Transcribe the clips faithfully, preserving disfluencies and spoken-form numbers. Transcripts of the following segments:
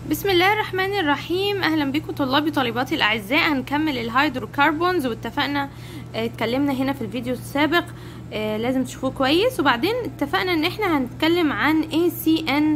بسم الله الرحمن الرحيم. اهلا بكم طلابي طالباتي الاعزاء. هنكمل الهيدروكربونز، واتفقنا اه اتكلمنا هنا في الفيديو السابق، اه لازم تشوفوه كويس. وبعدين اتفقنا ان احنا هنتكلم عن إيه سي إن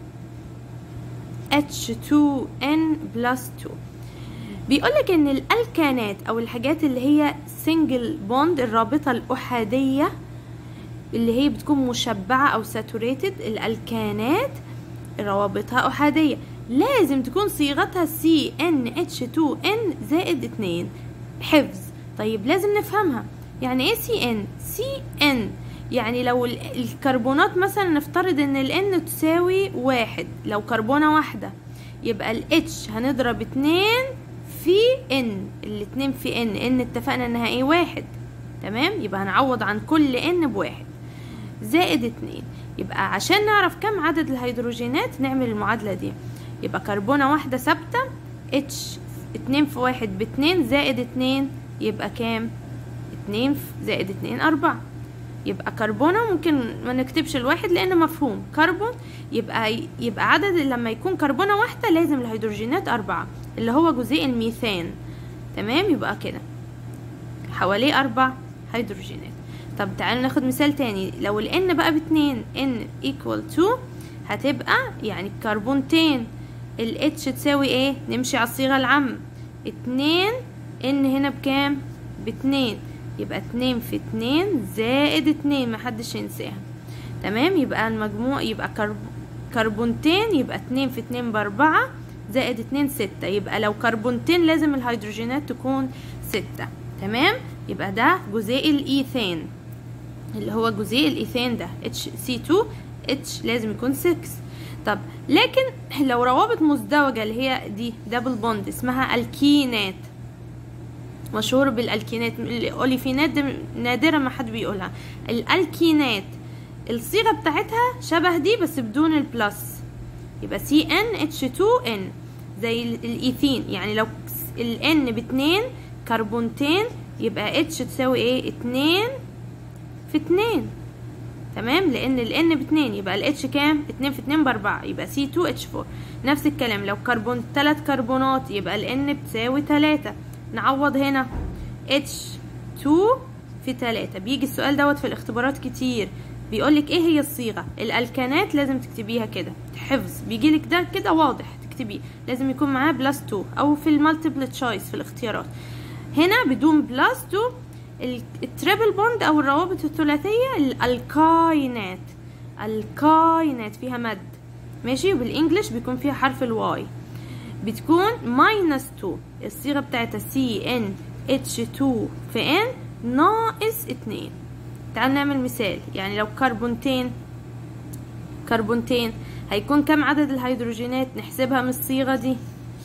إتش تو إن بلس تو. بيقولك ان الالكانات او الحاجات اللي هي سنجل بوند، الرابطة الاحادية اللي هي بتكون مشبعة او ساتوريتد، الالكانات روابطها احادية لازم تكون صيغتها سي إن إتش تو إن زائد اتنين. حفظ. طيب لازم نفهمها. يعني ايه سي إن؟ سي إن يعني لو الكربونات مثلا نفترض ان ال N تساوي واحد، لو كربونة واحدة يبقى ال H هنضرب اتنين في N، الاتنين في N، N اتفقنا انها ايه؟ واحد. تمام، يبقى هنعوض عن كل N بواحد زائد اتنين. يبقى عشان نعرف كم عدد الهيدروجينات نعمل المعادلة دي. يبقى كربونة واحدة ثابتة، اتش اتنين في واحد باتنين زائد اتنين يبقى كام؟ اتنين زائد اتنين اربعة. يبقى كربونة ممكن ما نكتبش الواحد لان مفهوم كربون، يبقى يبقى عدد لما يكون كربونة واحدة لازم الهيدروجينات اربعة، اللي هو جزيء الميثان. تمام، يبقى كده حواليه اربع هيدروجينات. طب تعالوا ناخد مثال تاني. لو ال N بقى باتنين، N equal to، هتبقى يعني الكربونتين ال H تساوي ايه؟ نمشي على الصيغة العامة، اتنين N هنا بكام؟ باتنين، يبقى اتنين في اتنين زائد اتنين، محدش ينساها. تمام، يبقى المجموع يبقى كرب... كربونتين، يبقى اتنين في اتنين باربعة زائد اتنين ستة. يبقى لو كربونتين لازم الهيدروجينات تكون ستة. تمام، يبقى ده جزيء الإيثان، اللي هو جزيء الإيثان ده إتش سي تو، H لازم يكون ستة. طب لكن لو روابط مزدوجة اللي هي دي دبل بوند اسمها الكينات، مشهور بالالكينات. الاوليفينات دي نادرا ما حد بيقولها. الالكينات الصيغة بتاعتها شبه دي بس بدون البلس، يبقى سي إن إتش تو إن زي الايثين. يعني لو ال N باتنين كربونتين يبقى H تساوي ايه؟ اتنين في اتنين. تمام، لان ال N باتنين يبقى ال H كام؟ اتنين في اتنين باربعة، يبقى سي تو إتش فور. نفس الكلام لو كربون تلات كربونات يبقى ال N بتساوي تلاتة. نعوض هنا إتش تو في تلاتة. بيجي السؤال دوت في الاختبارات كتير، بيقولك ايه هي الصيغة. الالكانات لازم تكتبيها كده حفظ، بيجيلك ده كده واضح تكتبيه، لازم يكون معاه بلس تو، او في المالتيبل تشويس في الاختيارات. هنا بدون بلس تو. التريبل بوند او الروابط الثلاثية الالكاينات، الكاينات فيها مد، ماشي، وبالانجلش بيكون فيها حرف الواي، بتكون ماينس تو. الصيغة بتاعتها سي إن إتش تو في N ناقص اتنين. تعال نعمل مثال. يعني لو كربونتين كربونتين هيكون كم عدد الهيدروجينات؟ نحسبها من الصيغة دي.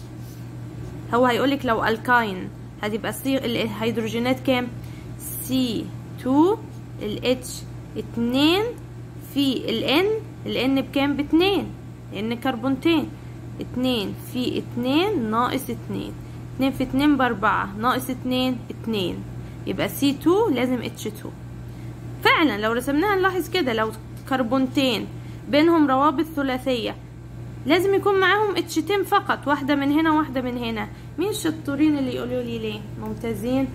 هو هيقولك لو الكاين هتبقى الصيغة الهيدروجينات كام؟ سي تو ال H اتنين في ال N، ال N بكام؟ باتنين لان كربونتين، اتنين في اتنين ناقص اتنين، اتنين في اتنين باربعة ناقص اتنين اتنين، يبقى سي تو لازم إتش تو. فعلا لو رسمناها نلاحظ كده، لو كربونتين بينهم روابط ثلاثية لازم يكون معاهم اتشتين فقط، واحدة من هنا واحدة من هنا. مين الشطورين اللي يقولوا لي ليه؟ ممتازين.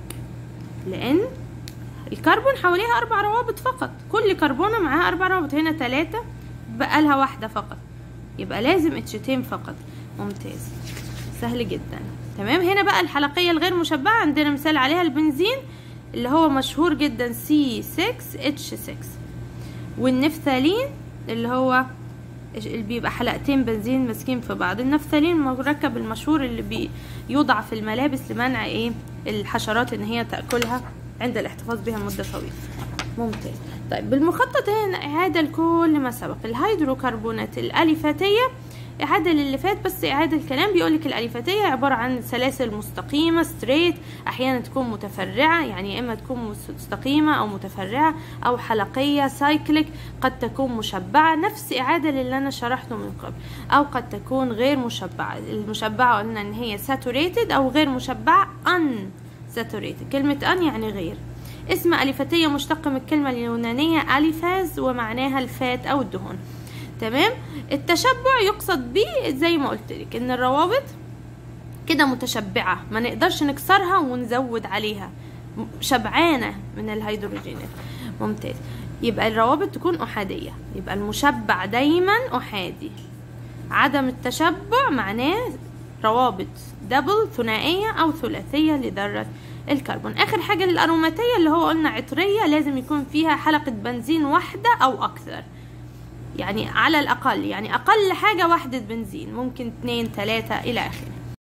لان الكربون حواليها اربع روابط فقط، كل كربونة معاها اربع روابط، هنا تلاتة بقى لها واحدة فقط، يبقى لازم اتشتين فقط. ممتاز، سهل جدا. تمام، هنا بقى الحلقية الغير مشبعة عندنا مثال عليها البنزين اللي هو مشهور جدا سي ستة إتش ستة، والنفثالين اللي هو اللي بيبقى حلقتين بنزين ماسكين في بعض. النفثالين المركب المشهور اللي بيوضع في الملابس لمنع ايه؟ الحشرات ان هي تاكلها عند الاحتفاظ بها مده طويله. ممتاز. طيب بالمخطط هنا اعاده لكل ما سبق. الهيدروكربونات الاليفاتيه اعاده للي فات، بس اعاده الكلام. بيقولك الاليفاتيه عباره عن سلاسل مستقيمه ستريت، احيانا تكون متفرعه، يعني يا اما تكون مستقيمه او متفرعه، او حلقيه سايكليك، قد تكون مشبعه، نفس اعاده للي انا شرحته من قبل، او قد تكون غير مشبعه. المشبعه قلنا ان هي ساتوريتد، او غير مشبعه ان ساتوريتد. كلمه ان يعني غير. اسم اليفاتيه مشتق من الكلمه اليونانيه اليفاز، ومعناها الفات او الدهون. تمام. التشبع يقصد بيه زي ما قلت لك ان الروابط كده متشبعة، ما نقدرش نكسرها ونزود عليها، شبعانة من الهيدروجينات. ممتاز. يبقى الروابط تكون أحادية، يبقى المشبع دايما أحادي. عدم التشبع معناه روابط دبل، ثنائية أو ثلاثية لذرة الكربون. آخر حاجة الأروماتية اللي هو قلنا عطرية، لازم يكون فيها حلقة بنزين واحدة أو أكثر، يعني على الأقل، يعني أقل حاجة واحدة بنزين، ممكن اتنين تلاتة إلى آخره.